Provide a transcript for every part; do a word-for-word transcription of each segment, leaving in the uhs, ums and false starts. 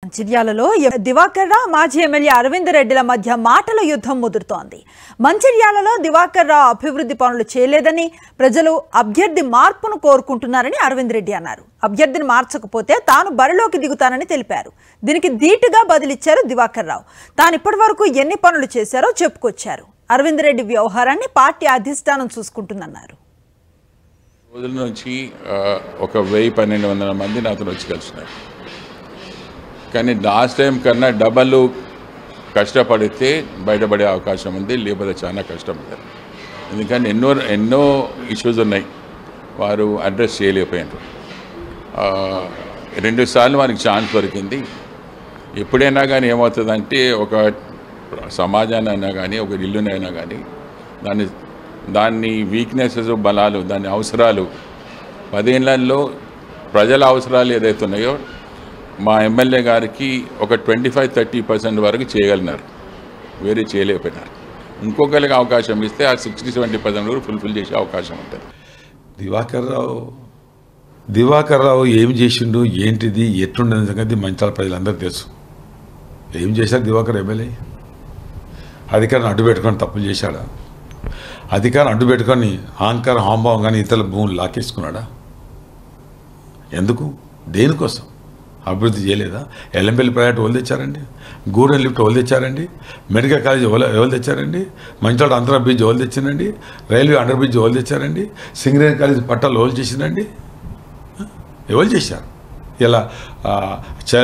మంచిర్యాలలో దివాకర్ రావు మాజీ ఎమ్మెల్యే అరవింద్ రెడ్డిల మధ్య మాటల యుద్ధం ముదురుతోంది. మంచిర్యాలలో దివాకర్ రావు అభివృద్ధి పనులు చేయలేదని, ప్రజలు అభ్యర్థి మార్పును కోరుకుంటున్నారని అరవింద్ రెడ్డి అన్నారు. అభ్యర్థిని మార్చకపోతే తాను బరిలోకి దిగుతానని తెలిపారు. దీనికి ధీటుగా బదిలిచ్చారు దివాకర్ రావు. తాను ఇప్పటివరకు ఎన్ని పనులు చేశారో చెప్పుకొచ్చారు. అరవింద్ రెడ్డి వ్యవహారాన్ని పార్టీ అధిష్టానం చూసుకుంటుందన్నారు. రోజుల నుంచి ఒక వెయ్యి పన్నెండు వందల మంది నాతో వచ్చి కలిసినారు. కానీ లాస్ట్ టైం కన్నా డబల్ కష్టపడితే బయటపడే అవకాశం ఉంది, లేకపోతే చాలా కష్టం ఉంది. ఎందుకంటే ఎన్నో ఎన్నో ఇష్యూస్ ఉన్నాయి, వారు అడ్రస్ చేయలేకపోయినారు. రెండుసార్లు వారికి ఛాన్స్ దొరికింది. ఎప్పుడైనా కానీ ఏమవుతుందంటే ఒక సమాజాన్ని అయినా కానీ ఒక ఇల్లునైనా కానీ దాన్ని దాన్ని వీక్నెసెస్ బలాలు దాని అవసరాలు పదేళ్లలో ప్రజల అవసరాలు ఏదైతే ఉన్నాయో మా ఎమ్మెల్యే గారికి ఒక ట్వంటీ ఫైవ్ థర్టీ పర్సెంట్ వరకు చేయగలిగినారు, వేరే చేయలేకపోయినారు. ఇంకొకరికి అవకాశం ఇస్తే ఆ సిక్స్టీ సెవెంటీ పర్సెంట్ వరకు ఫుల్ఫిల్ చేసే అవకాశం ఉంటుంది. దివాకర్ రావు దివాకర్ రావు ఏం చేసిండు, ఏంటిది, ఎట్లుండని సంగతి మంచాల ప్రజలందరూ తెలుసు. ఏం చేశారు దివాకర్ ఎమ్మెల్యే? అధికారాన్ని అడ్డు పెట్టుకొని తప్పులు చేశాడా? అధికారం అడ్డు పెట్టుకొని అహంకారం హాంభావం కానీ ఇతరుల భూములు లాకేసుకున్నాడా? ఎందుకు, దేనికోసం? అభివృద్ధి చేయలేదా? ఎల్లంపల్లి ప్రాజెక్టు ఎవరు తెచ్చారండి? గూడెం లిఫ్ట్ ఎవరు తెచ్చారండి? మెడికల్ కాలేజ్ ఎవరు ఎవరు తెచ్చారండి? మంచాడ అంతర బ్రిడ్జ్ ఎవరు తెచ్చిందండి? రైల్వే అండర్ బ్రిడ్జ్ ఎవరు తెచ్చారండి? సింగరేణి కాలేజ్ పట్టాలు ఎవరు చేసిందండి? ఎవరు చేశారు? ఇలా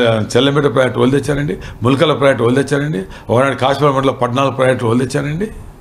చెల్లంపేట ప్రాజెక్టు ఎవరు తెచ్చారండి? ములకల ప్రాజెక్టు ఎవరు తెచ్చారండి? ఒకనాడు కాశ్మీర్ మండలం పద్నాలుగు ప్రాజెక్టు ఎవరు తెచ్చారండి?